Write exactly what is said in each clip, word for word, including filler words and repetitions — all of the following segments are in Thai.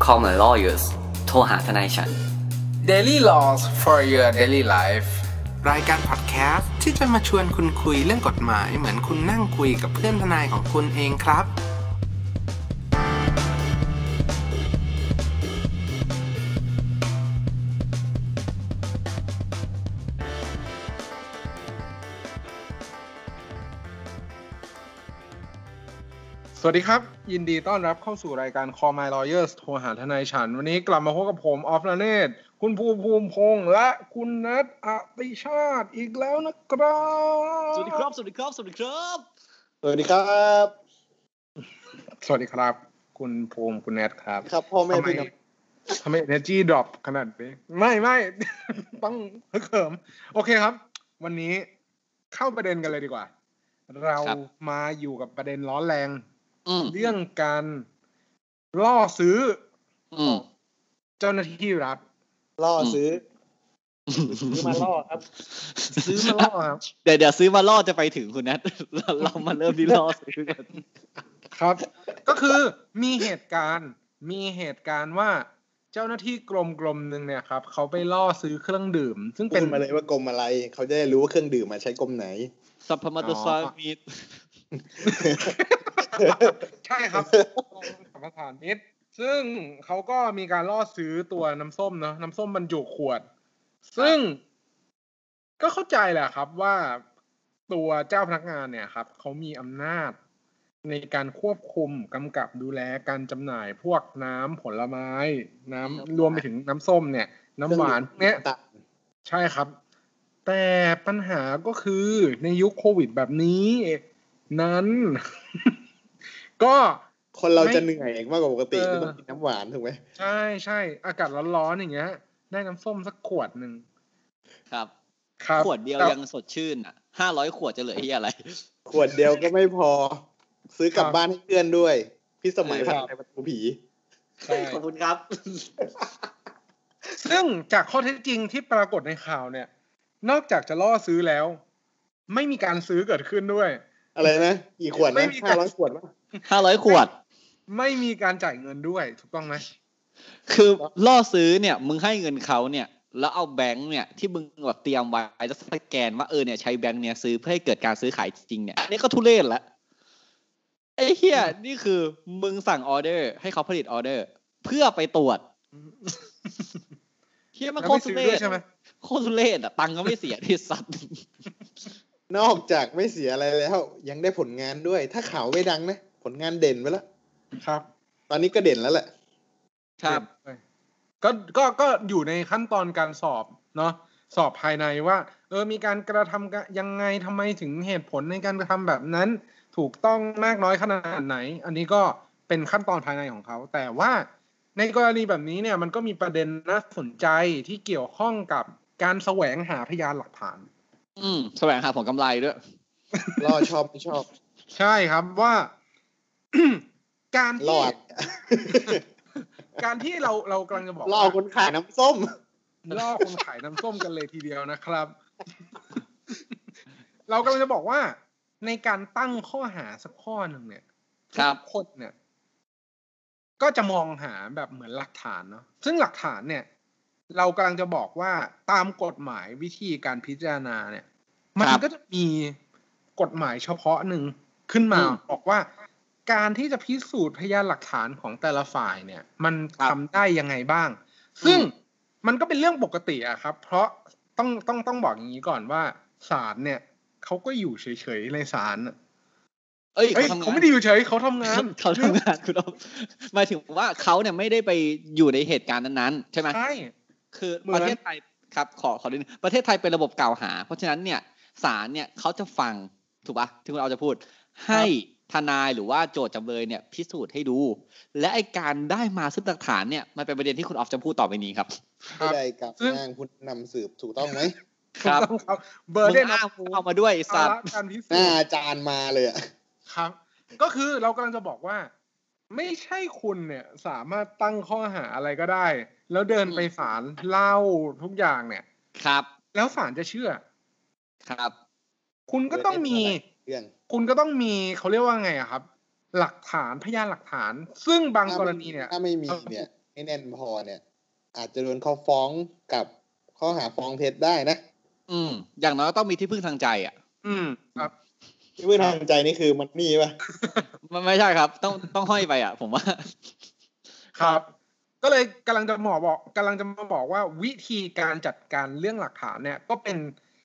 Call my lawyers โทรหาทนายฉัน Daily Laws for your daily life รายการพอดแคสต์ที่จะมาชวนคุณคุยเรื่องกฎหมายเหมือนคุณนั่งคุยกับเพื่อนทนายของคุณเองครับสวัสดีครับยินดีต้อนรับเข้าสู่รายการ Call My Lawyers โทรหาทนายฉันวันนี้กลับมาพบกับผมออฟนาเนศคุณภูมิภูมิพงษ์และคุณนัทอติชาติอีกแล้วนะครับสวัสดีครับสวัสดีครับสวัสดีครับสวัสดีครับสวัสดีครับคุณภูมิคุณนัทครับครับพ่อแม่พี่น้องทำไม energy drop ขนาดนี้ไม่ไม่ ต้องฮึกเหิมโอเคครับวันนี้เข้าประเด็นกันเลยดีกว่าเรามาอยู่กับประเด็นร้อนแรงเรื่องการล่อซื้อของเจ้าหน้าที่รัฐล่อซื้อซื้อมาล่อครับซื้อมาล่อครับเดี๋ยวเดี๋ยวซื้อมาล่อจะไปถึงคุณนัทเรามาเริ่มที่ล่อซื้อกันครับก็คือมีเหตุการณ์มีเหตุการณ์ว่าเจ้าหน้าที่กรมกรมนึงเนี่ยครับเขาไปล่อซื้อเครื่องดื่มซึ่งเป็นมาเลยว่ากรมอะไรเขาจะได้รู้ว่าเครื่องดื่มมาใช้กรมไหนสัพพมัตสามิตรใช่ครับสัมปทานมิตรซึ่งเขาก็มีการล่อซื้อตัวน้ำส้มเนาะน้ำส้มบรรจุขวดซึ่งก็เข้าใจแหละครับว่าตัวเจ้าพนักงานเนี่ยครับเขามีอำนาจในการควบคุมกำกับดูแลการจำหน่ายพวกน้ำผลไม้น้ำรวมไปถึงน้ำส้มเนี่ยน้ำหวานเนี้ยใช่ครับแต่ปัญหาก็คือในยุคโควิดแบบนี้นั้น ก็คนเราจะเหนื่อยมากกว่าปกติต้องกินน้ำหวานถูกไหมใช่ใช่อากาศร้อนๆอย่างเงี้ยได้น้ำส้มสักขวดหนึ่งครับครับขวดเดียวยังสดชื่นอ่ะห้าร้อยขวดจะเหลือที่อะไรขวดเดียวก็ไม่พอซื้อกลับบ้านให้เพื่อนด้วยพี่สมัยผ่านในประตูผีขอบคุณครับซึ่งจากข้อเท็จจริงที่ปรากฏในข่าวเนี่ยนอกจากจะล่อซื้อแล้วไม่มีการซื้อเกิดขึ้นด้วยอะไรนะกี่ขวดนะห้าร้อยขวดป่ะห้าร้อยขวดไม่มีการจ่ายเงินด้วยถูกต้องไหมคือล่อซื้อเนี่ยมึงให้เงินเขาเนี่ยแล้วเอาแบงค์เนี่ยที่มึงแบบเตรียมไว้แล้วสแกนว่าเออเนี่ยใช้แบงค์เนี่ยซื้อเพื่อให้เกิดการซื้อขายจริงเนี่ยนี่ก็ทุเรศแล้วไอ้เหี้ยนี่คือมึงสั่งออเดอร์ให้เขาผลิตออเดอร์เพื่อไปตรวจเหี้ยมันโคตรทุเรศใช่ไหมโคตรทุเรศอ่ะตังค์ก็ไม่เสียที่สัตว์นอกจากไม่เสียอะไรแล้วยังได้ผลงานด้วยถ้าข่าวไม่ดังนะผลงานเด่นไปแล้วครับตอนนี้ก็เด่นแล้วแหละครับก็ก็ก็อยู่ในขั้นตอนการสอบเนาะสอบภายในว่าเออมีการกระทำยังไงทำไมถึงเหตุผลในการกระทำแบบนั้นถูกต้องมากน้อยขนาดไหนอันนี้ก็เป็นขั้นตอนภายในของเขาแต่ว่าในกรณีแบบนี้เนี่ยมันก็มีประเด็นน่าสนใจที่เกี่ยวข้องกับการแสวงหาพยานหลักฐานอืมแสวงหาผลกำไรด้วยรอชอบไม่ชอบใช่ครับว่า การที่การที่เราเรากำลังจะบอกล่อคนขายน้ำส้มล่อคนขายน้ำส้มกันเลยทีเดียวนะครับ เรากำลังจะบอกว่าในการตั้งข้อหาสักข้อหนึ่งเนี่ยทุกคนเนี่ยก็จะมองหาแบบเหมือนหลักฐานเนาะซึ่งหลักฐานเนี่ยเรากำลังจะบอกว่าตามกฎหมายวิธีการพิจารณาเนี่ยมันก็จะมีกฎหมายเฉพาะหนึ่งขึ้นมาบอกว่าการที่จะพิสูจน์พยานหลักฐานของแต่ละฝ่ายเนี่ยมันทำได้ยังไงบ้างซึ่งมันก็เป็นเรื่องปกติอะครับเพราะต้องต้องต้องบอกอย่างนี้ก่อนว่าศาลเนี่ยเขาก็อยู่เฉยๆในศาลเอ้ยเขาไม่ได้อยู่เฉยเขาทำงานเขาทำงานคุณอ๊อฟหมายถึงว่าเขาเนี่ยไม่ได้ไปอยู่ในเหตุการณ์นั้นๆใช่ไหมใช่คือประเทศไทยครับขอขอนิดนึงประเทศไทยเป็นระบบกล่าวหาเพราะฉะนั้นเนี่ยศาลเนี่ยเขาจะฟังถูกป่ะที่คุณเอาจะพูดให้ทนายหรือว่าโจทก์จำเลยเนี่ยพิสูจน์ให้ดูและไอ้การได้มาซึ่งหลักฐานเนี่ยมันเป็นประเด็นที่คุณออฟจะพูดต่อไปนี้ครับได้กับงานคุณนำสืบถูกต้องไหมครับเบอร์เด่นเอามาด้วยสัตว์หน้าอาจารย์มาเลยอ่ะครับก็คือเรากำลังจะบอกว่าไม่ใช่คุณเนี่ยสามารถตั้งข้อหาอะไรก็ได้แล้วเดินไปศาลเล่าทุกอย่างเนี่ยครับแล้วศาลจะเชื่อครับคุณก็ต้องมีคุณก็ต้องมีเขาเรียกว่าไงอะครับหลักฐานพยานหลักฐานซึ่งบางกรณีเนี่ยถ้าไม่มีเนี่ยไม่แน่นพอเนี่ยอาจจะโดนเขาฟ้องกับข้อหาฟ้องเท็จได้นะอืมอย่างน้อยต้องมีที่พึ่งทางใจอ่ะอืมครับที่พึ่งทางใจนี่คือมันนี่ป่ะมันไม่ใช่ครับต้องต้องห้อยไปอ่ะผมว่าครับก็เลยกำลังจะหมอบอกกำลังจะมาบอกว่าวิธีการจัดการเรื่องหลักฐานเนี่ยก็เป็น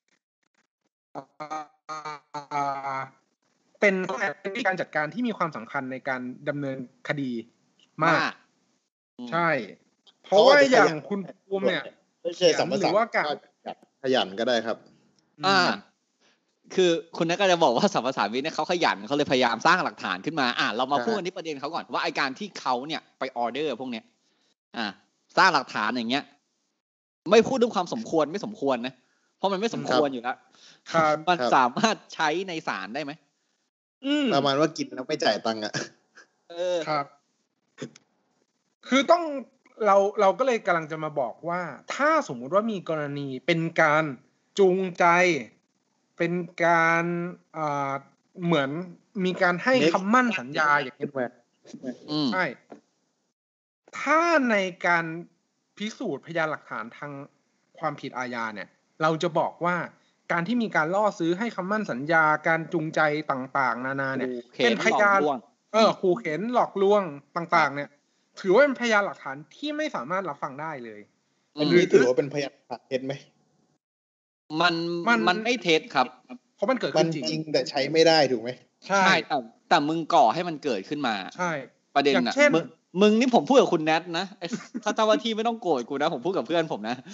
เป็นเป็นวิธีการจัดการที่มีความสำคัญในการดำเนินคดีมากใช่เพราะว่าอย่างคุณภูมิเนี่ยไม่ใช่สัมภาษณ์ว่าการขยันก็ได้ครับอ่าคือคุณนัทก็จะบอกว่าสัมภาษาวิทย์เนี่ยเขาขยันเขาเลยพยายามสร้างหลักฐานขึ้นมาอ่ะเรามาพูดกันที่ประเด็นเขาก่อนว่าไอการที่เขาเนี่ยไปออเดอร์พวกเนี้ยอ่าสร้างหลักฐานอย่างเงี้ยไม่พูดถึงความสมควรไม่สมควรนะเพราะมันไม่สมควรอยู่แล้วมันสามารถใช้ในศาลได้ไหมประมาณว่ากินแล้วไม่จ่ายตังค์อ่ะเออครับคือต้องเราเราก็เลยกำลังจะมาบอกว่าถ้าสมมุติว่ามีกรณีเป็นการจูงใจเป็นการอ่าเหมือนมีการให้คำมั่นสัญญาอย่างนี้ด้วยใช่ถ้าในการพิสูจน์พยานหลักฐานทางความผิดอาญาเนี่ยเราจะบอกว่าการที่มีการล่อซื้อให้คำมั่นสัญญาการจูงใจต่างๆนานาเนี่ยเป็นพยานเออขู่เข็นหลอกลวงต่างๆเนี่ยถือว่าเป็นพยานหลักฐานที่ไม่สามารถรับฟังได้เลยอันนี้ถือว่าเป็นพยานหลักฐานเท็จไหมมันมันไม่เท็จครับเพราะมันเกิดขึ้นจริงแต่ใช้ไม่ได้ถูกไหมใช่แต่แต่มึงก่อให้มันเกิดขึ้นมาใช่ประเด็นอ่ะมึงมึงนี่ผมพูดกับคุณแนทนะถ้าเจ้าหน้าที่ไม่ต้องโกรธกูนะผมพูดกับเพื่อนผมนะ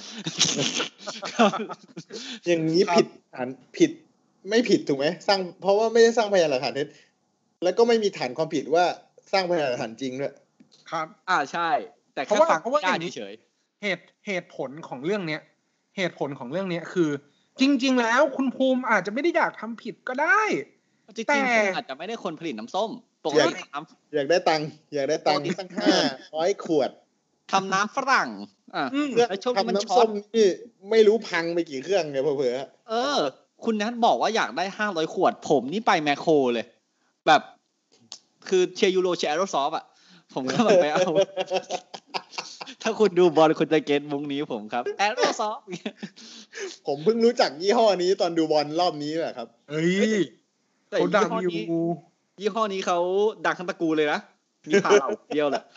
อย่างนี้ผิดฐานผิดไม่ผิดถูกไหมสร้างเพราะว่าไม่ได้สร้างพยานหลักฐานเท็จแล้วก็ไม่มีฐานความผิดว่าสร้างพยานหลักฐานจริงด้วยครับอ่าใช่แต่แค่ฟังได้เฉยเหตุเหตุผลของเรื่องเนี้ยเหตุผลของเรื่องเนี้ยคือจริงๆแล้วคุณภูมิอาจจะไม่ได้อยากทำผิดก็ได้แต่อาจจะไม่ได้คนผลิตน้ำส้มปกติอยากได้ตังค์อยากได้ตังค์ตั้งห้าร้อยขวดทำน้ำฝรั่งอ่ะทำน้ำส้มนี่ไม่รู้พังไปกี่เครื่องเนี่ยเผลอๆเออคุณนัทบอกว่าอยากได้ห้าร้อยขวดผมนี่ไปแมคโครเลยแบบคือเชียร์ยูโรเชียร์แอโรซอฟอ่ะผมก็แบบไปเอาถ้าคุณดูบอลคุณจะเก็ตมุ้งนี้ผมครับแอโรซอฟผมเพิ่งรู้จักยี่ห้อนี้ตอนดูบอลรอบนี้แหละครับเฮ้ยเขาดังอยู่ยี่ห้อนี้เขาดังทั้งตระกูลเลยนะมีพาเราเดียวแหละ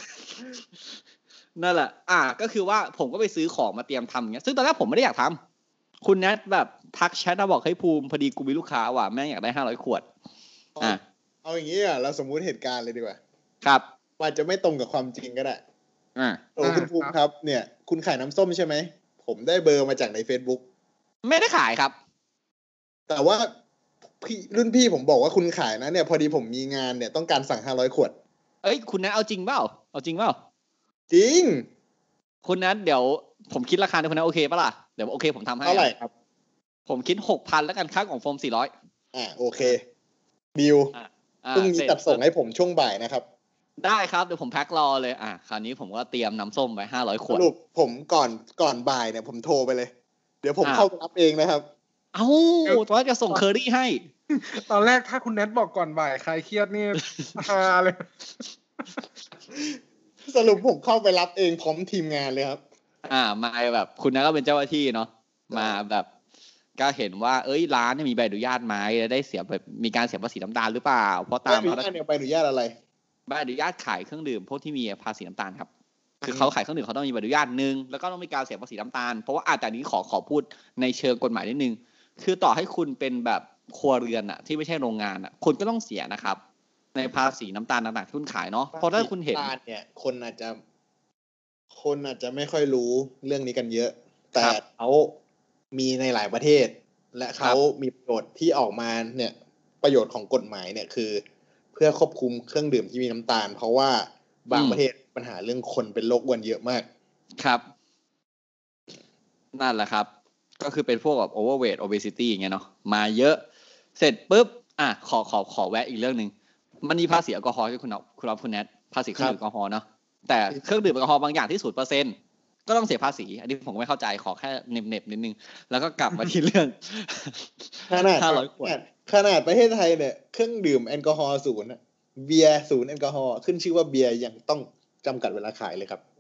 นั่นแหละอ่ะก็คือว่าผมก็ไปซื้อของมาเตรียมทำอย่างเงี้ยซึ่งตอนแรกผมไม่ได้อยากทำคุณแนทแบบทักแชทมาบอกให้ภูมิพอดีกูมีลูกค้าว่ะแม่งอยากได้ห้าร้อยขวดอ่ะเอาอย่างงี้อ่ะเราสมมุติเหตุการณ์เลยดีกว่าครับว่าจะไม่ตรงกับความจริงก็ได้อ่าโอ้คุณภูมิครับเนี่ยคุณขายน้ำส้มใช่ไหมผมได้เบอร์มาจากใน Facebook ไม่ได้ขายครับแต่ว่าพี่รุ่นพี่ผมบอกว่าคุณขายนะเนี่ยพอดีผมมีงานเนี่ยต้องการสั่งห้าร้อยขวดเอ้ยคุณนัทเอาจริงเปล่าเอาจริงเปล่าจริงคุณนัทเดี๋ยวผมคิดราคาให้คุณนัทโอเคป่ะล่ะเดี๋ยวโอเคผมทำให้เท่าไหร่ครับผมคิด หกพัน แล้วกันค่าของโฟมสี่ร้อยอ่าโอเคดีลพรุ่งนี้จัดส่งให้ผมช่วงบ่ายนะครับได้ครับเดี๋ยวผมแพ็ครอเลยอ่ะคราวนี้ผมก็เตรียมน้ำส้มไว้ห้าร้อยขวดสรุปผมก่อนก่อนบ่ายเนี่ยผมโทรไปเลยเดี๋ยวผมเข้าไปรับเองนะครับเอ้าตอนแรกจะส่งเคอรี่ให้ตอนแรกถ้าคุณแนทบอกก่อนบ่ายใครเครียดนี่ฮาเลยสรุปผมเข้าไปรับเองพร้อมทีมงานเลยครับอ่ามาแบบคุณนัทก็เป็นเจ้าหน้าที่เนาะมาแบบก็เห็นว่าเอ้ยร้านเนี่ยมีใบอนุญาตไหมได้เสียแบบมีการเสียภาษีน้ำตาลหรือเปล่าเพราะตามใบอนุญาตเนี่ยใบอนุญาตอะไรใบอนุญาตขายเครื่องดื่มพวกที่มีภาษีน้ำตาลครับคือเขาขายเครื่องดื่มเขาต้องมีใบอนุญาตนึงแล้วก็ต้องมีการเสียภาษีน้ำตาลเพราะว่าอาจจะนี้ขอขอพูดในเชิงกฎหมายนิดนึงคือต่อให้คุณเป็นแบบครัวเรือนอะที่ไม่ใช่โรงงานอะคุณก็ต้องเสียนะครับในภาษีน้ำตาลต่างๆที่คุณขายเนาะเพราะถ้าคุณเห็นเนี่ยคนอาจจะคนอาจจะไม่ค่อยรู้เรื่องนี้กันเยอะแต่เขามีในหลายประเทศและเขามีประโยชน์ที่ออกมาเนี่ยประโยชน์ของกฎหมายเนี่ยคือเพื่อควบคุมเครื่องดื่มที่มีน้ำตาลเพราะว่าบางประเทศปัญหาเรื่องคนเป็นโรคอ้วนเยอะมากครับนั่นแหละครับก็คือเป็นพวกแบบ overweight obesity อย่างเงี้ยเนาะมาเยอะเสร็จปุ๊บอ่ะขอขอขอแวะอีกเรื่องนึงมันมีภาษีแอลกอฮอล์ที่คุณเอาคุณรับคุณแนทภาษีเครื่องดื่มแอลกอฮอล์เนาะแต่เครื่องดื่มแอลกอฮอล์บางอย่างที่ ศูนย์เปอร์เซ็นต์ ก็ต้องเสียภาษีอันนี้ผมไม่เข้าใจขอแค่เน็บๆนิดนึงแล้วก็กลับมาที่เรื่องขนาดห้าร้อยขวดขนาดประเทศไทยเนี่ยเครื่องดื่มแอลกอฮอล์ศูนย์เบียร์ศูนย์แอลกอฮอล์ขึ้นชื่อว่าเบียร์ยังต้องจำกัดเวลาขายเลยครับ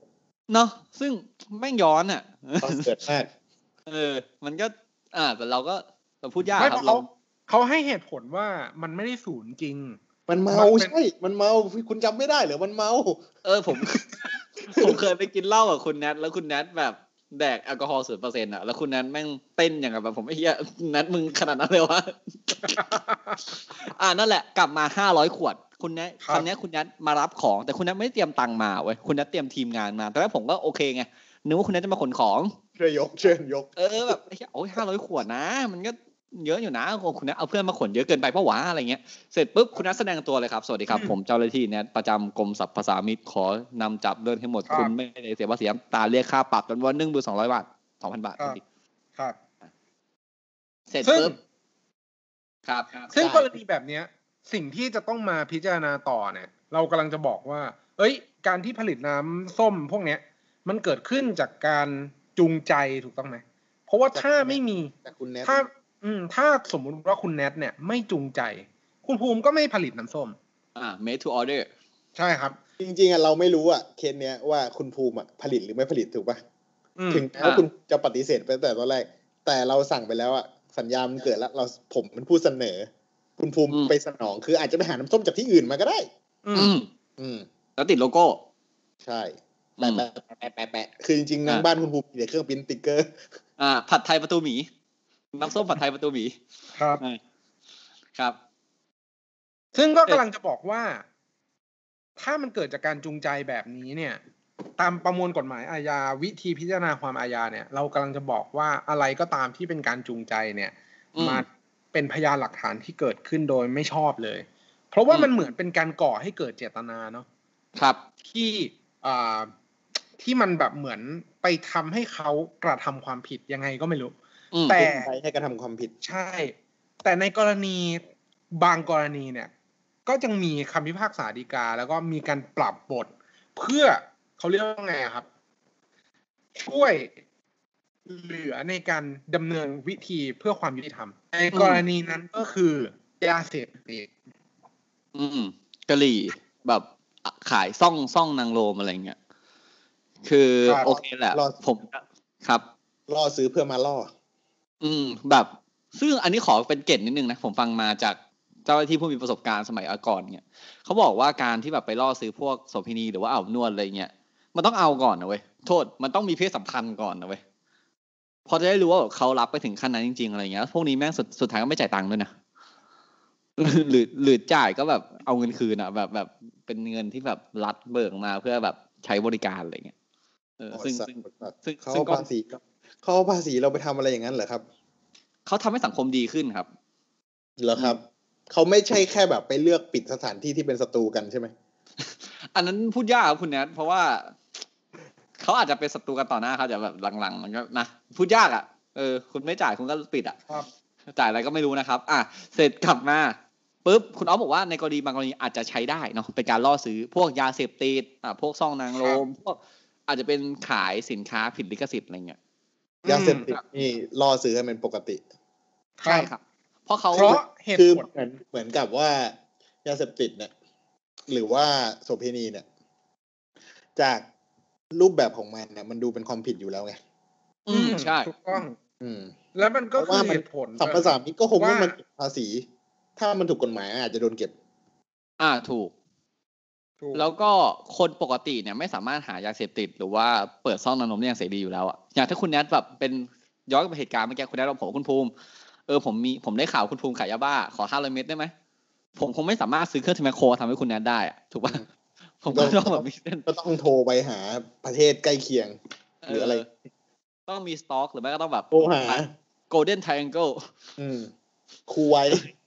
เนาะซึ่งแม่งย้อนอ่ะเกิดมากเออมันก็อ่าแต่เราก็เราพูดยากครับเขาเขาให้เหตุผลว่ามันไม่ได้ศูนย์จริงมันเมาใช่มันเมาคุณจำไม่ได้เหรอมันเมาเออผมผมเคยไปกินเหล้ากับคุณแนทแล้วคุณแนทแบบแดกแอลกอฮอล์ ศูนย์เปอร์เซ็นต์ อ่ะแล้วคุณแนทแม่งเต้นอย่างแบบผมไอ้เหี้ยแนทมึงขนาดนั้นเลยวะอ่านั่นแหละกลับมาห้าร้อยขวดคุณแนทครั้งนี้คุณแนทมารับของแต่คุณแนทไม่ได้เตรียมตังค์มาเว้ยคุณแนทเตรียมทีมงานมาแต่แรกผมก็โอเคไงนึกว่าคุณแนทจะมาขนของช่วยยกเชิญยกเออแบบไอ้เหี้ยโอ้ยห้าร้อยขวดนะมันก็เยอะอยู่นะคุณแนทเอาเพื่อนมาขนเยอะเกินไปเพราะหวาอะไรเงี้ยเสร็จปุ๊บคุณแนทแสดงตัวเลยครับสวัสดีครับผมเจ้าหน้าที่แนทประจำกรมสรรพสามิตขอนำจับเรื่องให้หมดคุณไม่ได้เสียภาษีตาเรียกค่าปรับจำนวนหนึ่งหมื่นสองร้อยบาทสองพันบาทครับเสร็จปุ๊บครับซึ่งกรณีแบบเนี้ยสิ่งที่จะต้องมาพิจารณาต่อเนี่ยเรากำลังจะบอกว่าเอ้ยการที่ผลิตน้ำส้มพวกเนี้ยมันเกิดขึ้นจากการจูงใจถูกต้องไหมเพราะว่าถ้าไม่มีถ้าอืมถ้าสมมุติว่าคุณแนทเนี่ยไม่จูงใจคุณภูมิก็ไม่ผลิตน้ำส้มอ่า made to order ใช่ครับจริงๆอ่ะเราไม่รู้อ่ะเคสเนี้ยว่าคุณภูมิอ่ะผลิตหรือไม่ผลิตถูกป่ะถึงแม้ว่าคุณจะปฏิเสธไปแต่ตอนแรกแต่เราสั่งไปแล้วอ่ะสัญญามันเกิดแล้วเราผมเป็นผู้เสนอคุณภูมิไปสนองคืออาจจะไปหาน้ำส้มจากที่อื่นมาก็ได้อืมอืมแล้วติดโลโก้ใช่แปะแปะแปะแปะคือจริงๆนั่งบ้านคุณภูมิมีเครื่องพิมพ์สติ๊กเกอร์อ่าผัดไทยประตูหมีน้ำส้มผัดไทยประตูหมีครับครับซึ่งก็กำลังจะบอกว่าถ้ามันเกิดจากการจูงใจแบบนี้เนี่ยตามประมวลกฎหมายอาญาวิธีพิจารณาความอาญาเนี่ยเรากำลังจะบอกว่าอะไรก็ตามที่เป็นการจูงใจเนี่ยมาเป็นพยานหลักฐานที่เกิดขึ้นโดยไม่ชอบเลยเพราะว่ามันเหมือนเป็นการก่อให้เกิดเจตนาเนาะครับที่อ่าที่มันแบบเหมือนไปทำให้เขากระทำความผิดยังไงก็ไม่รู้แต่ให้กระทำความผิดใช่แต่ในกรณีบางกรณีเนี่ยก็ยังมีคำพิพากษาฎีกาแล้วก็มีการปรับบทเพื่อเขาเรียกว่าไงครับช่วยเหลือในการดำเนินวิธีเพื่อความยุติธรรมในกรณีนั้นก็คือยาเสพติดอืมกะหรี่แบบขายซ่องซ่องนางโรมอะไรเงี้ยคือโอเคแหละผมครับล่อซื้อเพื่อมาล่ออืมแบบซึ่งอันนี้ขอเป็นเกร็ดนิดนึงนะผมฟังมาจากเจ้าหน้าที่ผู้มีประสบการณ์สมัยก่อนเนี่ยเขาบอกว่าการที่แบบไปล่อซื้อพวกโสเภณีหรือว่าอาบนวดอะไรเงี้ยมันต้องเอาก่อนนะเว้ยโทษมันต้องมีเพศสัมพันธ์ก่อนนะเว้ยพอจะได้รู้ว่าเขารับไปถึงขั้นนั้นจริงๆอะไรเงี้ยพวกนี้แม่งสุดสุดท้ายก็ไม่จ่ายตังค์ด้วยนะหรือหรือจ่ายก็แบบเอาเงินคืนอ่ะแบบแบบเป็นเงินที่แบบรัฐเบิกมาเพื่อแบบใช้บริการอะไรเงี้ยเออซึ่งซึ่งซึ่งเขาภาษีเขาภาษีเราไปทำอะไรอย่างนั้นเหรอครับเขาทำให้สังคมดีขึ้นครับเหรอครับเขาไม่ใช่แค่แบบไปเลือกปิดสถานที่ที่เป็นศัตรูกันใช่ไหมอันนั้นพูดยากครับคุณแนทเพราะว่าเขาอาจจะเป็นศัตรูกันต่อหน้าเขาแต่แบบหลังๆมันก็นะพูดยากอ่ะเออคุณไม่จ่ายคุณก็ปิดอ่ะจ่ายอะไรก็ไม่รู้นะครับอ่ะเสร็จกลับมาปุ๊บคุณอ๊อฟบอกว่าในกรณีบางกรณีอาจจะใช้ได้เนาะเป็นการล่อซื้อพวกยาเสพติดอ่ะพวกซ่องนางโรมพวกอาจจะเป็นขายสินค้าผิดลิขสิทธิ์อะไรเงี้ยยาเสพติดนี่ล่อซื้อกันเป็นปกติใช่ครับเพราะเขาคือเหมือนเหมือนกับว่ายาเสพติดเนี่ยหรือว่าโสเภณีเนี่ยจากรูปแบบของมันเนี่ยมันดูเป็นความผิดอยู่แล้วไงอืมใช่ถูกต้องอืมแล้วมันก็คือเหตุผลสัมปทานมิตรก็คงว่ามันภาษีถ้ามันถูกกฎหมายอาจจะโดนเก็บอ่าถูกแล้วก็คนปกติเนี่ยไม่สามารถหายาเสพติดหรือว่าเปิดซ่องนางรมได้อย่างเสรีอยู่แล้วอ่ะอย่างถ้าคุณแนทแบบเป็นย้อนไปเหตุการณ์เมื่อกี้คุณแนทเราผมคุณภูมิเออผมมีผมได้ข่าวคุณภูมิขายยาบ้าขอห้าร้อยเม็ดได้ไหมผมคงไม่สามารถซื้อเครื่องที่แมคโครทำให้คุณแนทได้อ่ะถูกป่ะผมก็ต้องแบบก็ต้องโทรไปหาประเทศใกล้เคียงหรืออะไรต้องมีสต็อกหรือไม่ก็ต้องแบบโทรหา Golden Triangle อืมคูไว้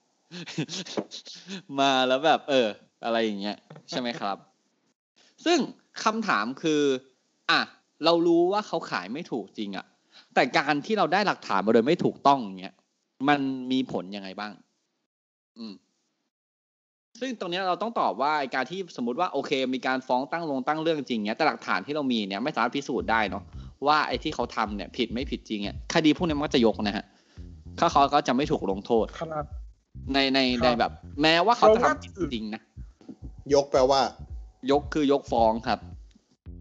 มาแล้วแบบเอออะไรอย่างเงี้ยใช่ไหมครับซึ่งคำถามคืออ่ะเรารู้ว่าเขาขายไม่ถูกจริงอ่ะแต่การที่เราได้หลักฐานมาโดยไม่ถูกต้องอย่างเงี้ยมันมีผลยังไงบ้างอืมซึ่งตรงนี้เราต้องตอบว่าการที่สมมุติว่าโอเคมีการฟ้องตั้งลงตั้งเรื่องจริงเนี้ยแต่หลักฐานที่เรามีเนี่ยไม่สามารถพิสูจน์ได้เนาะว่าไอ้ที่เขาทำเนี่ยผิดไม่ผิดจริงอ่ะคดีพวกนี้มันก็จะยกนะฮะถ้าเขาก็จะไม่ถูกลงโทษในในในแบบแม้ว่าเขาจะทำผิดจริงนะยกแปลว่ายกคือยกฟ้องครับ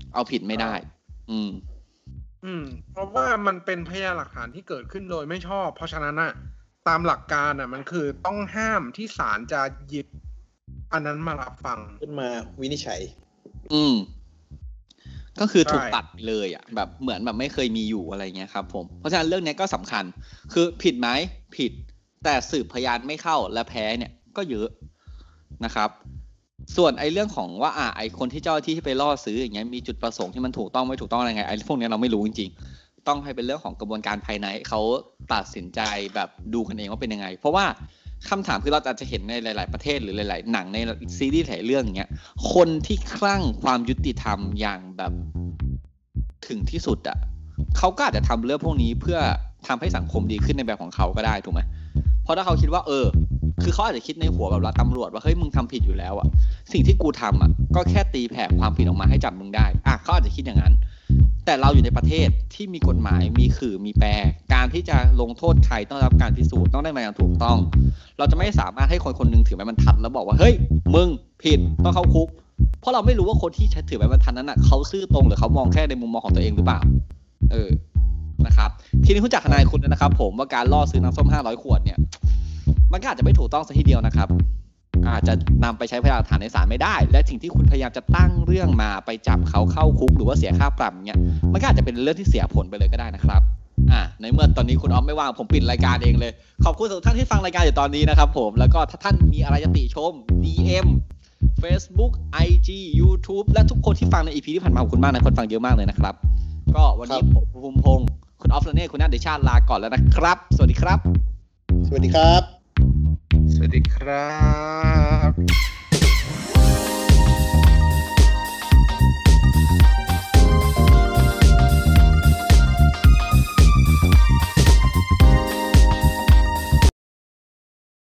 เอาผิดไม่ได้ อืมอืมเพราะว่ามันเป็นพยานหลักฐานที่เกิดขึ้นโดยไม่ชอบเพราะฉะนั้นน่ะตามหลักการน่ะมันคือต้องห้ามที่ศาลจะหยิบอันนั้นมารับฟังขึ้นมาวินิจฉัยอืมก็คือถูกตัดไปเลยอ่ะแบบเหมือนแบบไม่เคยมีอยู่อะไรเงี้ยครับผมเพราะฉะนั้นเรื่องนี้ก็สำคัญคือผิดไหมผิดแต่สืบพยานไม่เข้าและแพ้เนี่ยก็เยอะนะครับส่วนไอ้เรื่องของว่าอ่ะไอ้คนที่เจ้าที่ที่ไปล่อซื้ออย่างเงี้ยมีจุดประสงค์ที่มันถูกต้องไม่ถูกต้องอะไรไงไอ้พวกนี้เราไม่รู้จริงๆต้องให้เป็นเรื่องของกระบวนการภายในเขาตัดสินใจแบบดูกันเองว่าเป็นยังไงเพราะว่าคำถามคือเราอาจจะเห็นในหลายๆประเทศหรือหลายๆหนังในซีรีส์หลายเรื่องอย่างเงี้ยคนที่คลั่งความยุติธรรมอย่างแบบถึงที่สุดอ่ะเขาก็อาจจะทำเรื่องพวกนี้เพื่อทำให้สังคมดีขึ้นในแบบของเขาก็ได้ถูกไหมเพราะถ้าเขาคิดว่าเออคือเขาอาจจะคิดในหัวแบบเราตำรวจว่าเฮ้ยมึงทำผิดอยู่แล้วอ่ะสิ่งที่กูทำอ่ะก็แค่ตีแผ่ความผิดออกมาให้จับมึงได้อ่ะเขาอาจจะคิดอย่างนั้นแต่เราอยู่ในประเทศที่มีกฎหมายมีขื่อมีแปรการที่จะลงโทษใครต้องรับการพิสูจน์ต้องได้มาอย่างถูกต้องเราจะไม่สามารถให้คนคนนึงถือไม้บรรทัดแล้วบอกว่าเฮ้ยมึงผิดต้องเข้าคุกเพราะเราไม่รู้ว่าคนที่ถือไม้บรรทัดนั้นน่ะเขาซื่อตรงหรือเขามองแค่ในมุมมองของตัวเองหรือเปล่าเออนะครับทีนี้คุณจักรนายคุณนะครับผมว่าการล่อซื้อน้ำส้มห้าร้อยขวดเนี่ยมันก็อาจจะไม่ถูกต้องซะทีเดียวนะครับอาจจะนำไปใช้พยานหลักฐานในศาลไม่ได้และสิ่งที่คุณพยายามจะตั้งเรื่องมาไปจับเขาเข้าคุกหรือว่าเสียค่าปรับเงี้ยมันก็อาจจะเป็นเรื่องที่เสียผลไปเลยก็ได้นะครับอ่าในเมื่อตอนนี้คุณออฟไม่ว่างผมปิดรายการเองเลยขอบคุณทุกท่านที่ฟังรายการอยู่ตอนนี้นะครับผมแล้วก็ถ้าท่านมีอะไรจะติชม ดี เอ็ม Facebook ไอ จี YouTube และทุกคนที่ฟังใน อี พี ที่ผ่านมาขอบคุณมากนะคนฟังเยอะมากเลยนะครับก็วันนี้ผมภูมิพงศ์คุณออฟและเน่คุณนัทเดชาลาก่อนแล้วนะครับสวัสดีครับสวัสดีครับสวัสดีครับ